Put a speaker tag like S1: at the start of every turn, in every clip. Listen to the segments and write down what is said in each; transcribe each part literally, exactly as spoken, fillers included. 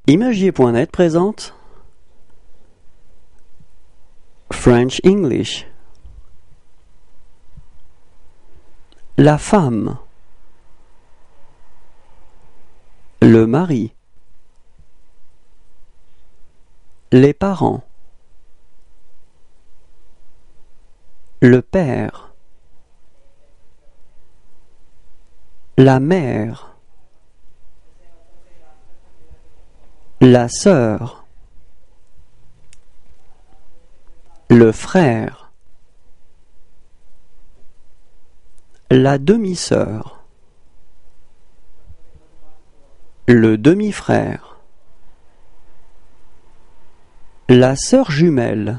S1: Imagier point net présente French English. La femme, le mari, les parents, le père, la mère, la sœur, le frère, la demi-sœur, le demi-frère, la sœur jumelle,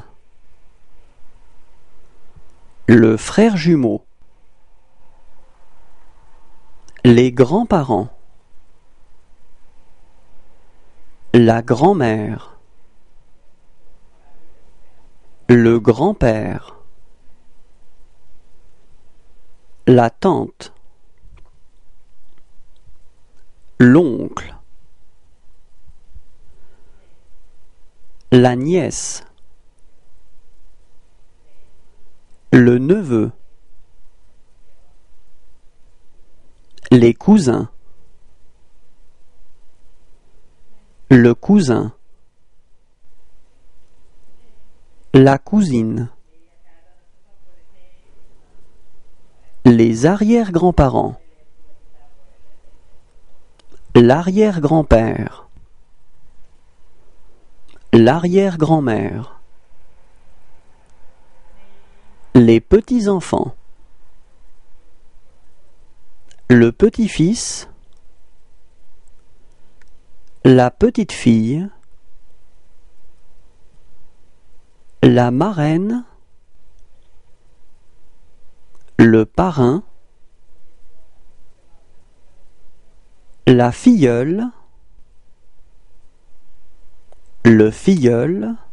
S1: le frère jumeau, les grands-parents, la grand-mère, le grand-père, la tante, l'oncle, la nièce, le neveu, les cousins, le cousin, la cousine, les arrière-grands-parents, l'arrière-grand-père, l'arrière-grand-mère, les petits-enfants, le petit-fils, la petite-fille, la marraine, le parrain, la filleule, le filleul,